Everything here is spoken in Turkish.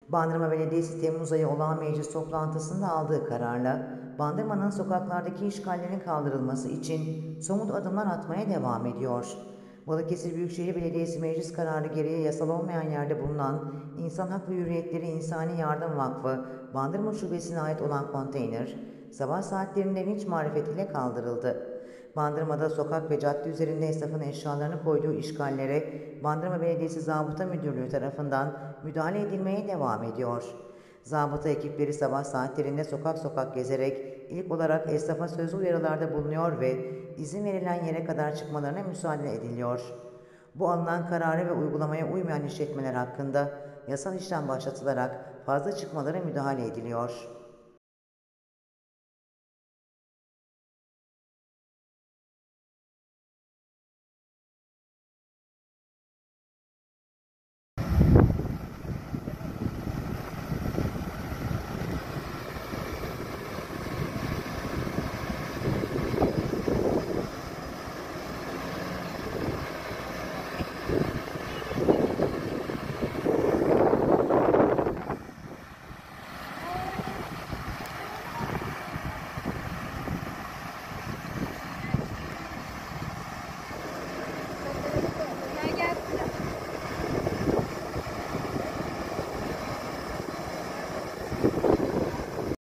Bandırma Belediyesi Temmuz ayı olağan meclis toplantısında aldığı kararla Bandırma'nın sokaklardaki işgallerin kaldırılması için somut adımlar atmaya devam ediyor. Balıkesir Büyükşehir Belediyesi meclis kararı gereği yasal olmayan yerde bulunan İnsan Hak ve Hürriyetleri İnsani Yardım Vakfı Bandırma Şubesi'ne ait olan konteyner sabah saatlerinde vinç marifetiyle kaldırıldı. Bandırma'da sokak ve cadde üzerinde esnafın eşyalarını koyduğu işgallere Bandırma Belediyesi Zabıta Müdürlüğü tarafından müdahale edilmeye devam ediyor. Zabıta ekipleri sabah saatlerinde sokak sokak gezerek ilk olarak esnafa sözlü uyarılarda bulunuyor ve izin verilen yere kadar çıkmalarına müsaade ediliyor. Bu alınan kararı ve uygulamaya uymayan işletmeler hakkında yasal işlem başlatılarak fazla çıkmalara müdahale ediliyor.